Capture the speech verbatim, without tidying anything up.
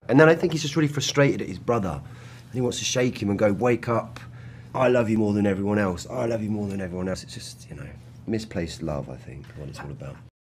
And then I think he's just really frustrated at his brother. And he wants to shake him and go, wake up. I love you more than everyone else. I love you more than everyone else. It's just, you know, misplaced love, I think, what it's all about.